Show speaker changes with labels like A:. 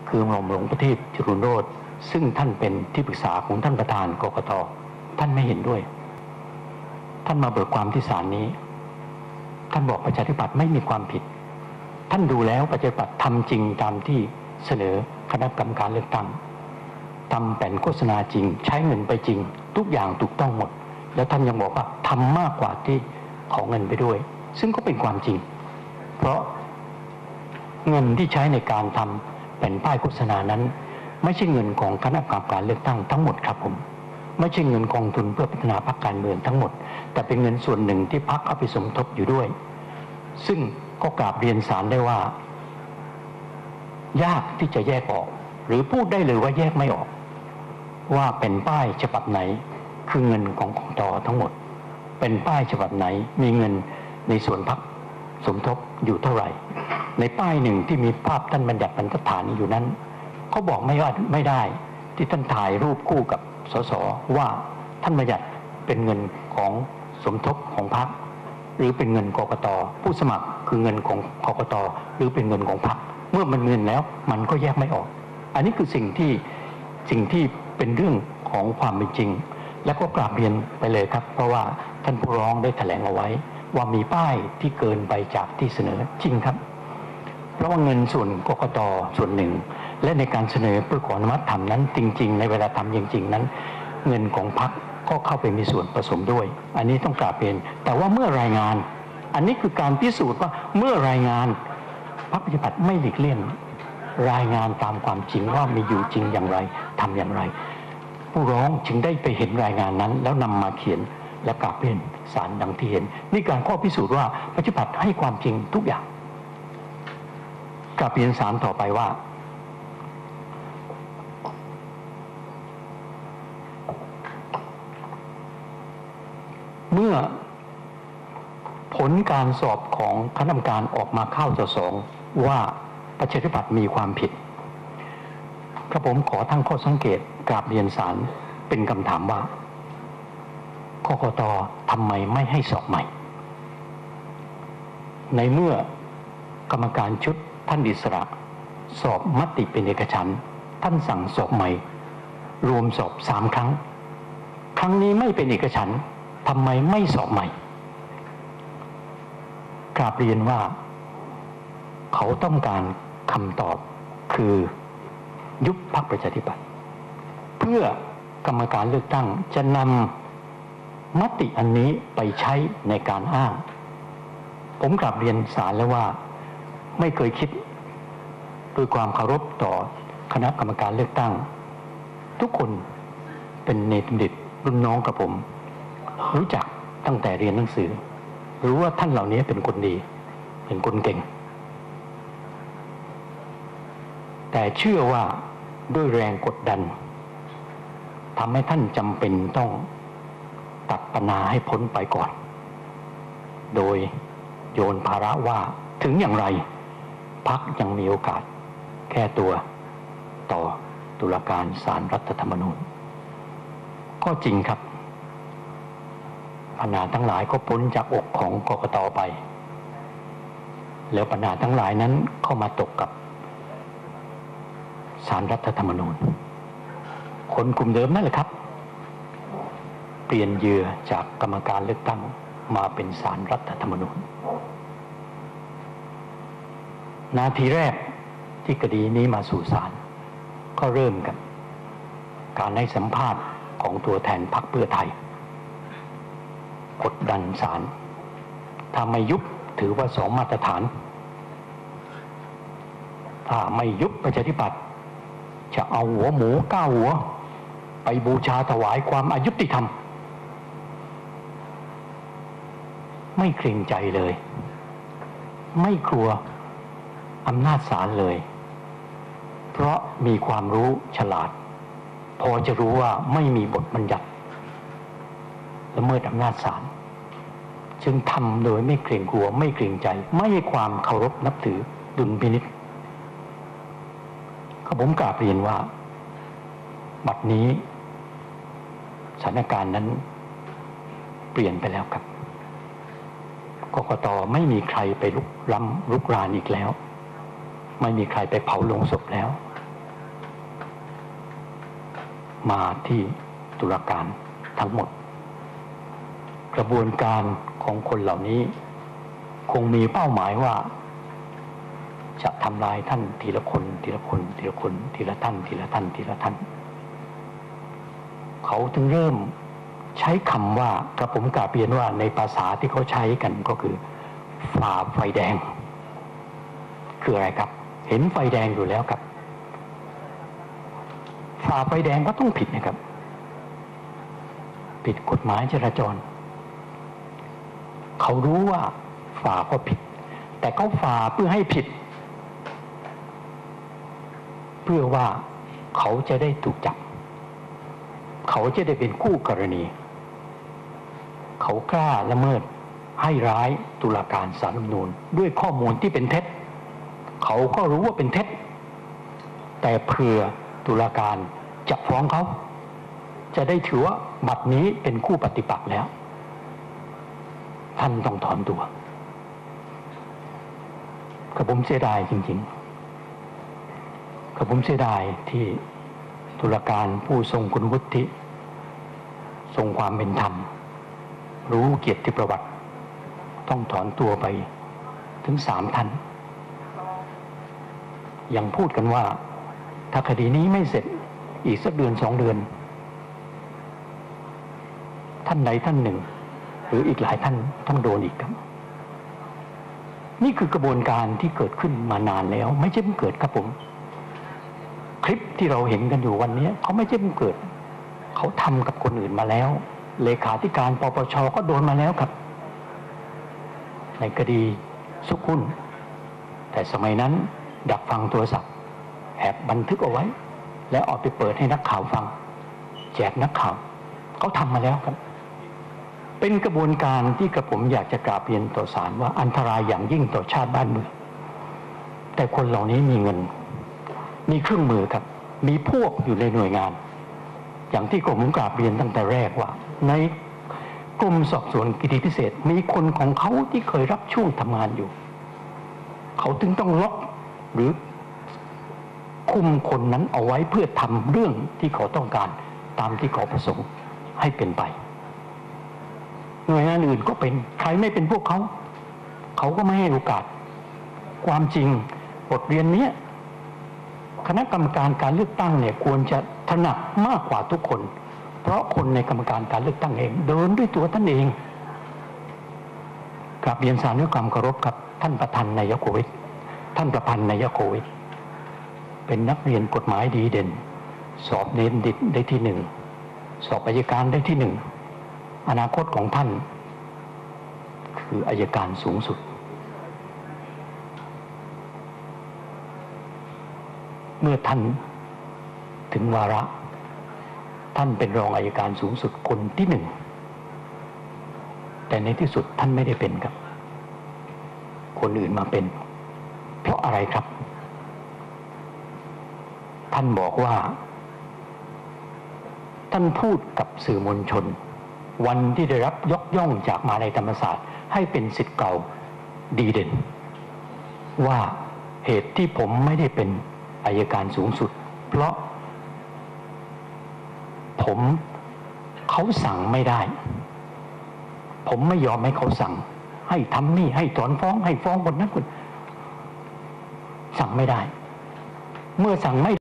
A: คือหม่อมหลวงประทีปจรุนโรจน์ซึ่งท่านเป็นที่ปรึกษาของท่านประธานกกต.ท่านไม่เห็นด้วยท่านมาเบิกความที่ศาลนี้ท่านบอกประชาธิปัตย์ไม่มีความผิดท่านดูแล้วประชาธิปัตย์ทำจริงตามที่เสนอคณะกรรมการเลือกตั้งทำแผนโฆษณาจริงใช้เงินไปจริงทุกอย่างถูกต้องหมดแล้วท่านยังบอกว่าทำมากกว่าที่ขอเงินไปด้วยซึ่งก็เป็นความจริงเพราะเงินที่ใช้ในการทำแผ่นป้ายโฆษณานั้นไม่ใช่เงินของคณะกรรมการเลือกตั้งทั้งหมดครับผมไม่ใช่เงินกองทุนเพื่อพัฒนาพรรคการเมืองทั้งหมดแต่เป็นเงินส่วนหนึ่งที่พรรคเอาไปสมทบอยู่ด้วยซึ่งก็กราบเรียนศาลได้ว่ายากที่จะแยกออกหรือพูดได้เลยว่าแยกไม่ออกว่าเป็นป้ายฉบับไหนคือเงินของกกต.ทั้งหมดเป็นป้ายฉบับไหนมีเงินในส่วนพรรคสมทบอยู่เท่าไหร่ในป้ายหนึ่งที่มีภาพท่านบัญญัติบรรทัดฐานอยู่นั้นเขาบอกไม่ได้ที่ท่านถ่ายรูปคู่กับสสว่าท่านบัญญัติเป็นเงินของสมทบของพรรคหรือเป็นเงินกกต.ผู้สมัครคือเงินของกกต.หรือเป็นเงินของพรรคเมื่อมันเงินแล้วมันก็แยกไม่ออกอันนี้คือสิ่งที่เป็นเรื่องของความเป็นจริงและก็กราบเรียนไปเลยครับเพราะว่าท่านผู้ร้องได้แถลงเอาไว้ว่ามีป้ายที่เกินไปจากที่เสนอจริงครับเพราะว่าเงินส่วนกกต.ส่วนหนึ่งและในการเสนอเพื่อขออนุมัติทำนั้นจริงๆในเวลาทำจริงๆนั้นเงินของพรรคก็เข้าไปมีส่วนผสมด้วยอันนี้ต้องกราบเรียนแต่ว่าเมื่อรายงานอันนี้คือการพิสูจน์ว่าเมื่อรายงานพรรคประชาธิปัตย์ไม่หลีกเลี่ยงรายงานตามความจริงว่ามีอยู่จริงอย่างไรทำอย่างไรผู้ร้องจึงได้ไปเห็นรายงานนั้นแล้วนำมาเขียนและกราบเรียนศาลดังที่เห็นนี่การข้อพิสูจน์ว่าประชาธิปัตย์ให้ความจริงทุกอย่างกราบเรียนศาลต่อไปว่าเมื่อผลการสอบของคณะกรรมการออกมาเข้าต่อสองว่าประชาธิปัตย์มีความผิดกระผมขอตั้งข้อสังเกตกราบเรียนศาลเป็นคำถามว่ากกต.ทำไมไม่ให้สอบใหม่ในเมื่อกรรมการชุดท่านอิสระสอบมติเป็นเอกฉันท์ท่านสั่งสอบใหม่รวมสอบ3 ครั้งครั้งนี้ไม่เป็นเอกฉันท์ทำไมไม่สอบใหม่กราบเรียนว่าเขาต้องการคำตอบคือยุบพรรคประชาธิปัตย์เพื่อกรรมการเลือกตั้งจะนำมติอันนี้ไปใช้ในการอ้างผมกราบเรียนศาลแล้วว่าไม่เคยคิดด้วยความเคารพต่อคณะกรรมการเลือกตั้งทุกคนเป็นเนติบัณฑิตรุ่นน้องกับผมรู้จักตั้งแต่เรียนหนังสือรู้ว่าท่านเหล่านี้เป็นคนดีเป็นคนเก่งแต่เชื่อว่าด้วยแรงกดดันทำให้ท่านจำเป็นต้องตัดปัญหาให้พ้นไปก่อนโดยโยนภาระว่าถึงอย่างไรพรรคยังมีโอกาสแก้ตัวต่อตุลาการศาลรัฐธรรมนูญก็จริงครับปัญหาทั้งหลายก็พ้นจากอกของกกต.ไปแล้วปัญหาทั้งหลายนั้นเข้ามาตกกับศาลรัฐธรรมนูญคนกลุ่มเดิมนั่นแหละครับเปลี่ยนเหยื่อจากกรรมการเลือกตั้งมาเป็นศาลรัฐธรรมนูญนาทีแรกที่คดีนี้มาสู่ศาลก็เริ่มกับการให้สัมภาษณ์ของตัวแทนพรรคเพื่อไทยกดดันศาลถ้าไม่ยุบถือว่า2 มาตรฐานถ้าไม่ยุบประชาธิปัตย์จะเอาหัวหมู9 หัวไปบูชาถวายความอายุติธรรมไม่เกรงใจเลยไม่กลัวอำนาจศาลเลยเพราะมีความรู้ฉลาดพอจะรู้ว่าไม่มีบทบัญญัติละเมิดอำนาจศาลจึงทำโดยไม่เกรงกลัวไม่เกรงใจไม่ให้ความเคารพนับถือดุลพินิจผมกราบเรียนว่าบัดนี้สถานการณ์นั้นเปลี่ยนไปแล้วครับกกต.ไม่มีใครไปลุกรานอีกแล้วไม่มีใครไปเผาโลงศพแล้วมาที่ตุลาการทั้งหมดกระบวนการของคนเหล่านี้คงมีเป้าหมายว่าจะทำลายท่านทีละคนทีละคนทีละคนทีละท่านทีละท่านทีละท่านเขาถึงเริ่มใช้คำว่ากระผมกราบเรียนว่าในภาษาที่เขาใช้กันก็คือฝ่าไฟแดงคืออะไรครับเห็นไฟแดงอยู่แล้วครับฝ่าไฟแดงก็ต้องผิดนะครับผิดกฎหมายจราจรเขารู้ว่าฝ่าก็ผิดแต่เขาฝ่าเพื่อให้ผิดเพื่อว่าเขาจะได้ถูกจับเขาจะได้เป็นคู่กรณีเขากล้าละเมิดให้ร้ายตุลาการศาลรัฐธรรมนูญด้วยข้อมูลที่เป็นเท็จเขาก็รู้ว่าเป็นเท็จแต่เผื่อตุลาการจะฟ้องเขาจะได้ถือว่าบัดนี้เป็นคู่ปฏิปักษ์แล้วท่านต้องถอนตัวกับผมเสียดายจริงๆกับผมเสียดายที่ตุลาการผู้ทรงคุณวุฒิทรงความเป็นธรรมรู้เกียรติประวัติต้องถอนตัวไปถึง3 ท่านยังพูดกันว่าถ้าคดีนี้ไม่เสร็จอีกสักเดือน2 เดือนท่านใดท่านหนึ่งหรืออีกหลายท่านต้องโดนอีกครับนี่คือกระบวนการที่เกิดขึ้นมานานแล้วไม่ใช่เพิ่งเกิดครับผมคลิปที่เราเห็นกันอยู่วันนี้เขาไม่ใช่เพิ่งเกิดเขาทำกับคนอื่นมาแล้วเลขาธิการปปช.ก็โดนมาแล้วครับในคดีสุขุนแต่สมัยนั้นดักฟังโทรศัพท์แอบบันทึกเอาไว้แล้วออกไปเปิดให้นักข่าวฟังแจกนักข่าวเขาทำมาแล้วครับเป็นกระบวนการที่กระผมอยากจะกราบเรียนต่อศาลว่าอันตรายอย่างยิ่งต่อชาติบ้านเมืองแต่คนเหล่านี้มีเงินมีเครื่องมือครับมีพวกอยู่ในหน่วยงานอย่างที่ผมกราบเรียนตั้งแต่แรกว่าในกรมสอบสวนคดีพิเศษมีคนของเขาที่เคยรับช่วงทำงานอยู่เขาถึงต้องล็อกหรือคุมคนนั้นเอาไว้เพื่อทำเรื่องที่เขาต้องการตามที่เขาประสงค์ให้เป็นไปหน่วยงานอื่นก็เป็นใครไม่เป็นพวกเขาเขาก็ไม่ให้โอกาสความจริงบทเรียนนี้คณะกรรมการการเลือกตั้งเนี่ยควรจะถนัดมากกว่าทุกคนเพราะคนในกรรมการการเลือกตั้งเองเดินด้วยตัวท่านเองกราบเรียนศาลด้วยความเคารพครับท่านประธานนายกโควิดท่านประพันธ์นายกโควิดเป็นนักเรียนกฎหมายดีเด่นสอบเน้นดิดได้ที่1สอบอัยการได้ที่1อนาคตของท่านคืออัยการสูงสุดเมื่อท่านถึงวาระท่านเป็นรองอัยการสูงสุดคนที่1แต่ในที่สุดท่านไม่ได้เป็นครับคนอื่นมาเป็นเพราะอะไรครับท่านบอกว่าท่านพูดกับสื่อมวลชนวันที่ได้รับยกย่องจากมหาวิทยาลัยธรรมศาสตร์ให้เป็นศิษย์เก่าดีเด่นว่าเหตุที่ผมไม่ได้เป็นอัยการสูงสุดเพราะเขาสั่งไม่ได้ผมไม่ยอมให้เขาสั่งให้ทำนี่ให้ถอนฟ้องให้ฟ้องคนนั้นคนสั่งไม่ได้เมื่อสั่งไม่